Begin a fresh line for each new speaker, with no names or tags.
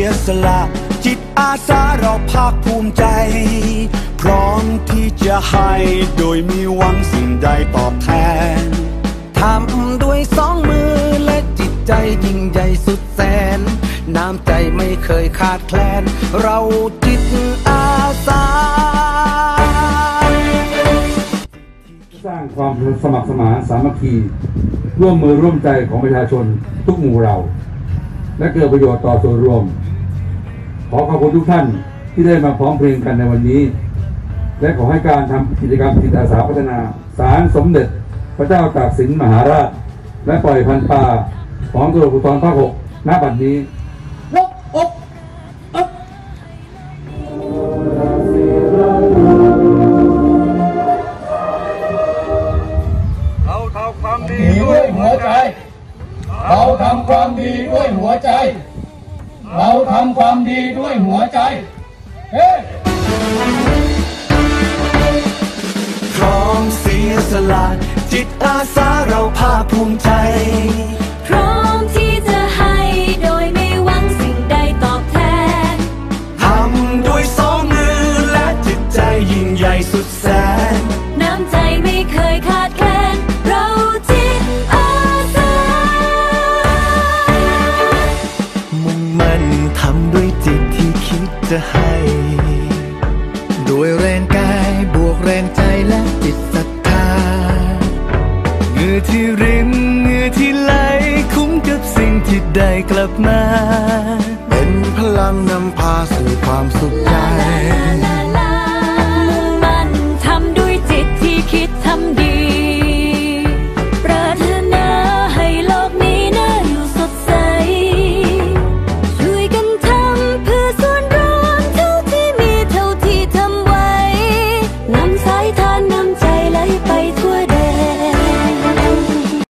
ยสละจิตอาสาเราภาคภูมิใจพร้อมที่จะให้โดยมีหวังสิ่งใดตอบแทน
ทำด้วยสองมือและจิตใจยิ่งใหญ่สุดแสนน้ำใจไม่เคยขาดแคลนเราจิตอาสา
สร้างความสมัครสมานสามัคคีร่วมมือร่วมใจของประชาชนทุกหมู่เราและเกิดประโยชน์ต่อส่วนรวมขอขอบคุณทุกท่านที่ได้มาพร้อมเพรียงกันในวันนี้และขอให้การทำกิจกรรมจิตอาสาพัฒนาศาลสมเด็จพระเจ้าตากสินมหาราชและปล่อยพันธุ์ปลาของตำรวจภูธรภาค 6 ณ บัดนี้
เราทำความดีด้วยหัวใจเราทำความดีด้วยหัวใจเราทำความดีด้วยหัวใจเฮ้
พร้อมเสียสละจิตอาสาเราภาคภูมิใจ
พร้อมที่จะให้โดยไม่หวังสิ่งใดตอบแทน
ทำด้วยสองมือและจิตใจยิ่งใหญ่สุดแสน
น้ำใจไม่เคยขาดแคลนเราจิตอาสา
มุ่งมั่นทำด้วยจิตที่คิดจะให้
ด้วยแรงกายบวกแรงใจและจิตศรัทธา
เหงื่อที่รินเหงื่อที่ไหลคุ้มกับสิ่งที่ได้กลับมา
เป็นพลังนำพาสู่ความสุขใจ
มุ่งมั่นทำด้วยจิตที่คิด